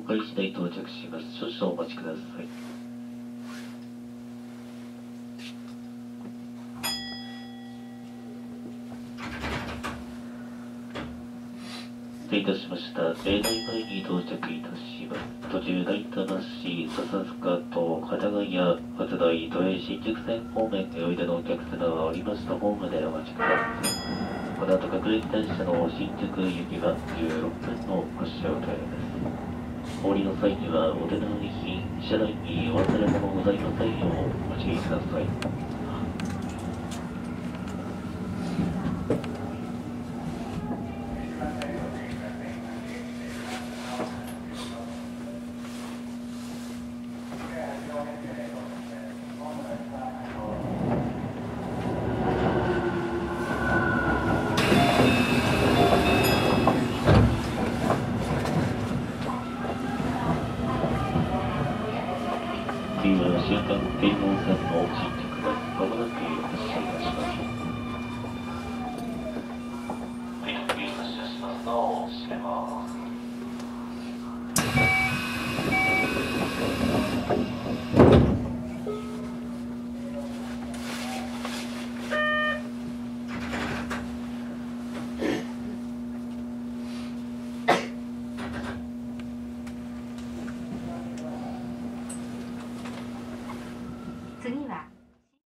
開次第到着します。少々お待ちください。失礼いたしました。例内前に到着いたします。途中成田橋、笹塚と幡ヶ谷、初台、都営新宿線方面へおいでのお客様は降りましたホームでお待ちください。この後各駅停車の新宿行きは16分の発車予定です。お降りの際にはお手の上品、車内にお忘れ物ございませんようお注意ください。次は終点天王線の新宿です。まもなく